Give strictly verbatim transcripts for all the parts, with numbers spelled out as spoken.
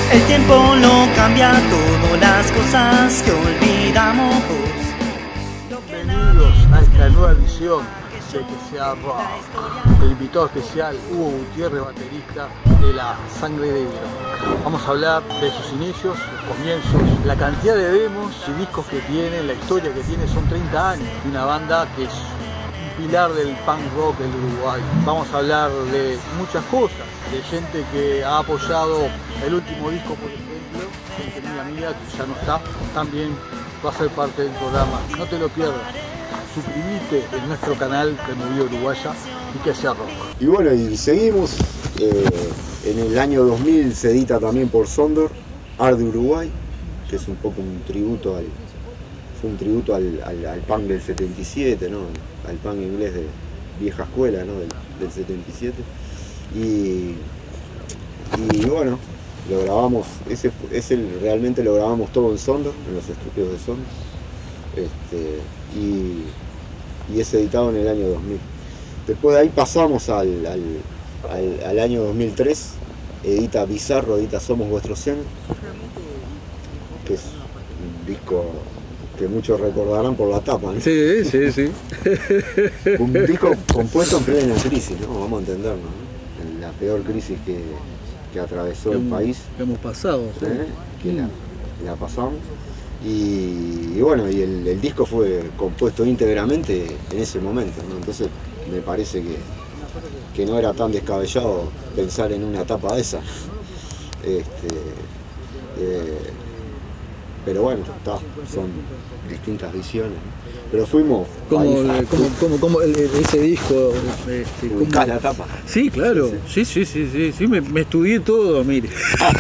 El tiempo lo cambia todo, las cosas que olvidamos. Bienvenidos a esta nueva edición de Que Sea Rock. El invitado especial, Hugo Gutiérrez, baterista de La Sangre de Hierro. Vamos a hablar de sus inicios, sus comienzos, la cantidad de demos y discos que tiene, la historia que tiene. Son treinta años de una banda que es un pilar del punk rock del Uruguay. Vamos a hablar de muchas cosas, de gente que ha apoyado el último disco, por ejemplo, gente muy amiga que ya no está, también va a ser parte del programa. No te lo pierdas. Suscríbete en nuestro canal de Movida Uruguaya y Que Sea Rock. Y bueno, y seguimos. Eh, en el año dos mil se edita también por Sondor, Art de Uruguay, que es un poco un tributo al, fue un tributo al, al, al punk del setenta y siete, ¿no? Al punk inglés de vieja escuela, ¿no? del, del setenta y siete. Y, y bueno, lo grabamos, ese, ese realmente lo grabamos todo en Sondor, en los estudios de Sondor. Este, y, y es editado en el año dos mil. Después de ahí pasamos al, al, al, al año dos mil tres, edita Bizarro, edita Somos Vuestro Zen, que es un disco que muchos recordarán por la tapa, ¿no? Sí, sí, sí. Un disco compuesto en plena crisis, ¿no? Vamos a entendernos, ¿no? En la peor crisis que, que atravesó el país. Que hemos pasado. ¿Sí? Que la, la pasamos. Y, y bueno, y el, el disco fue compuesto íntegramente en ese momento, ¿no? Entonces me parece que, que no era tan descabellado pensar en una etapa de esa. Este, eh, pero bueno, está, son distintas visiones, ¿no? Pero fuimos... ¿Cómo, ahí, cómo, cómo, cómo el, ese disco? Este, ¿Ubicás la tapa? Sí, claro. Sí, sí, sí, sí, sí, me, me estudié todo, mire.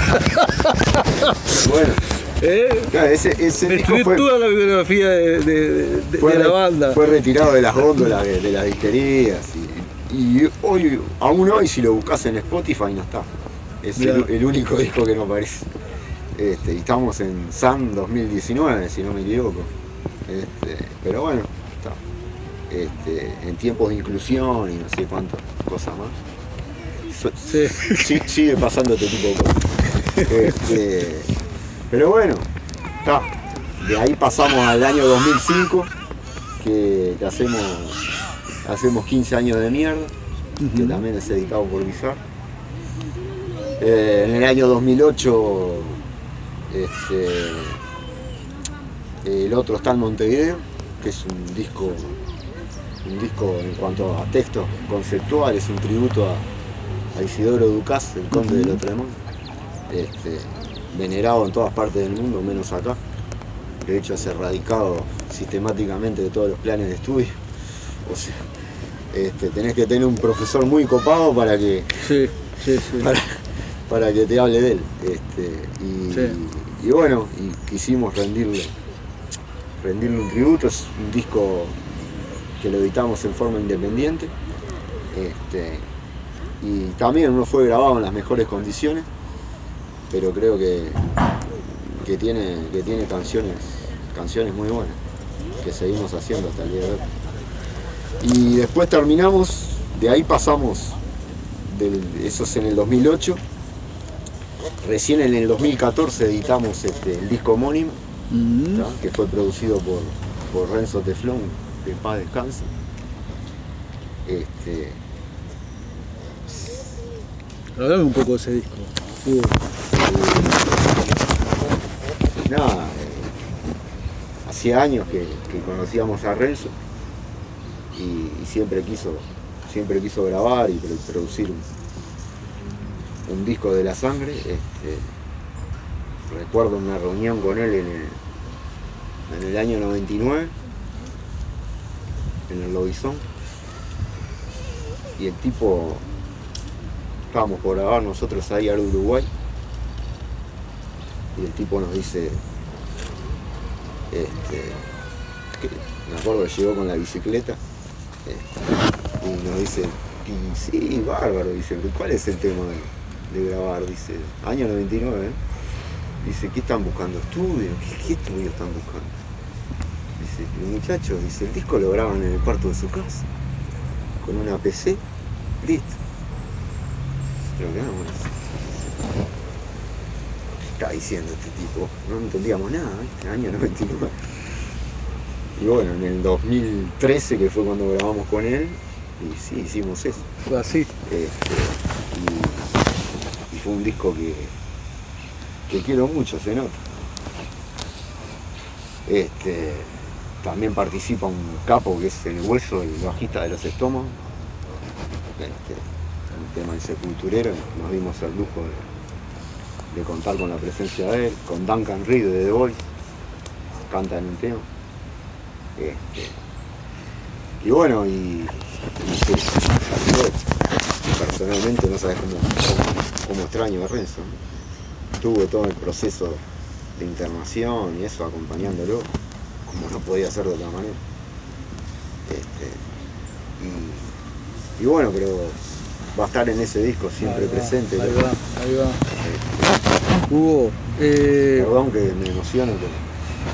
Bueno. ¿Eh? Claro, ese, ese me disco estudié fue, toda la biografía de, de, de, fue, de la banda. Fue retirado de las góndolas de, de las disquerías y, y hoy, aún hoy, si lo buscas en Spotify no está. Es el, el único disco que no aparece. Este, y estamos en S A M dos mil diecinueve, si no me equivoco. Este, pero bueno, está. Este, en tiempos de inclusión y no sé cuántas cosas más. Sí. Sí, sigue pasando este tipo de cosas. Este, pero bueno, está. De ahí pasamos al año dos mil cinco, que, que hacemos, hacemos quince años de mierda, uh-huh. Que también es editado por Bizarro. Eh, en el año dos mil ocho, este, el otro está en Montevideo, que es un disco, un disco en cuanto a textos conceptuales, un tributo a, a Isidoro Ducás, el conde uh-huh. de Lotremont. Este, venerado en todas partes del mundo, menos acá. De hecho es erradicado sistemáticamente de todos los planes de estudio. O sea, este, tenés que tener un profesor muy copado para que, sí, sí, sí. Para, para que te hable de él. Este, y, sí. y, y bueno, y quisimos rendirle, rendirle un tributo. Es un disco que lo editamos en forma independiente. Este, y también no fue grabado en las mejores condiciones, pero creo que, que, tiene, que tiene canciones, canciones muy buenas, que seguimos haciendo hasta el día de hoy. Y después terminamos, de ahí pasamos, del, eso es en el dos mil ocho, recién en el dos mil catorce editamos este, el disco homónimo, mm-hmm. que fue producido por, por Renzo Teflón, que en paz descanse. Este, Hablame un poco de ese disco. Uh. Nada, eh, hacía años que, que conocíamos a Renzo y, y siempre quiso siempre quiso grabar y producir un, un disco de La Sangre. Este, recuerdo una reunión con él en el, en el año noventa y nueve en el Lobizón, y el tipo, estábamos por grabar nosotros ahí al Uruguay, y el tipo nos dice, este, que, me acuerdo que llegó con la bicicleta, este, y nos dice, y sí, bárbaro, dice, ¿cuál es el tema de, de grabar? Dice, año noventa y nueve, ¿eh? Dice, ¿qué están buscando? ¿Estudios? ¿Qué, qué estudios están buscando? Dice, el muchacho, dice, el disco lo graban en el cuarto de su casa, con una P C, listo. Pero quedamos así. está diciendo este tipo? No entendíamos nada, ¿viste? Año noventa y nueve. Y bueno, en el dos mil trece, que fue cuando grabamos con él, y sí, hicimos eso. Fue así. Este, y, y fue un disco que, que quiero mucho, se nota. Este, también participa un capo que es el Hueso, el bajista de Los Estómagos. Este, el tema del Sepulturero, nos dimos el lujo de, de contar con la presencia de él, con Duncan Reed de The Voice, canta en un tema. Este, y bueno, y, y sí, yo personalmente no sabes cómo, cómo, cómo extraño a Renzo, ¿no? Tuve todo el proceso de internación y eso acompañándolo, como no podía ser de otra manera. Este, y, y bueno, pero va a estar en ese disco siempre Ahí va, presente. Ahí ¿no? va, ahí va. Este, Hugo, eh, perdón que me emociono, pero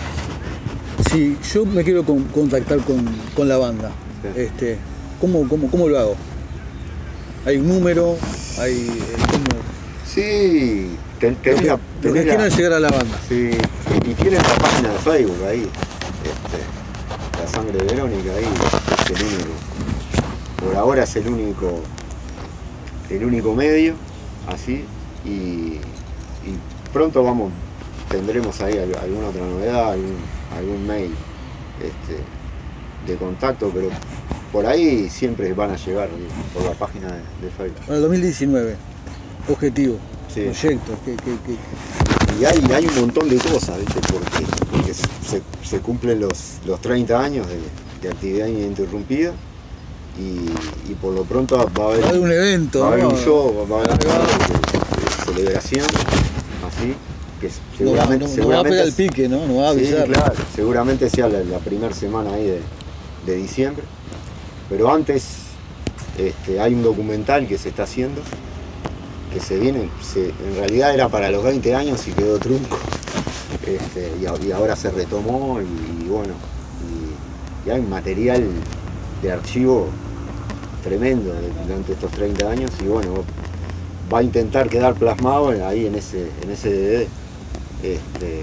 si yo me quiero con- contactar con, con la banda, Sí. este, ¿cómo, cómo, ¿cómo lo hago? ¿Hay un número? ¿Hay, eh, cómo? sí, ten- tenés la- Los que tenés la- quieran llegar a la banda. Sí, y tienen la página de Facebook ahí, este, La Sangre de Verónica ahí, es el único, por ahora es el único, el único medio, así, y, y pronto vamos, tendremos ahí al- alguna otra novedad, algún, algún mail este, de contacto, pero por ahí siempre van a llegar por la página de, de Facebook. Bueno, dos mil diecinueve, objetivo, Sí. proyecto, que, que, que- Y hay, hay un montón de cosas, ¿viste? Porque, porque se, se cumplen los, los treinta años de, de actividad ininterrumpida y, y por lo pronto va a haber, va a haber un evento, va a haber ¿no? un show, va a haber un Ahí va. show de, de celebración, así, que No va, seguramente, no- no va a seguramente pegar el pique, ¿no? No va a sí, avisar. claro, seguramente sea la, la primera semana ahí de, de diciembre, pero antes este, hay un documental que se está haciendo, que se viene, se, en realidad era para los veinte años y quedó trunco, este, y, a- y ahora se retomó y, y bueno, y, y hay un material de archivo tremendo de- durante estos treinta años y bueno, va a intentar quedar plasmado ahí en ese, en ese D V D. Este,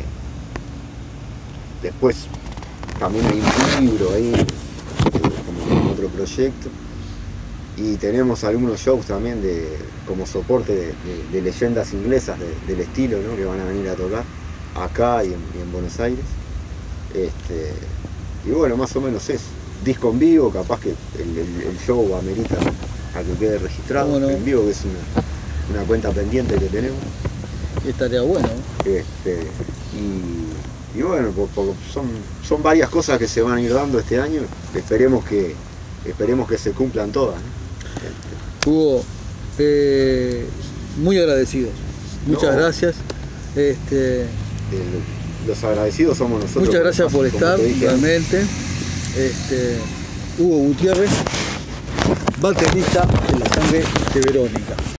después también hay un libro ahí, eh, como en otro proyecto. Y tenemos algunos shows también de, como soporte de, de- de leyendas inglesas de- del estilo, ¿no? Que van a venir a tocar acá y en, y en Buenos Aires. Este, y bueno, más o menos eso. Disco en vivo, capaz que el, el- el show amerita a que quede registrado. ¿Cómo no? En vivo, que es una, una cuenta pendiente que tenemos. Estaría bueno, ¿no? Este, y, y bueno, por- por- son, son varias cosas que se van a ir dando este año. Esperemos que, esperemos que se cumplan todas, ¿no? Hugo, eh, muy agradecidos. Muchas No. gracias. Este, Eh, los agradecidos somos nosotros. muchas gracias por como estar, te dije realmente. Este, Hugo Gutiérrez, baterista de La Sangre de Verónica.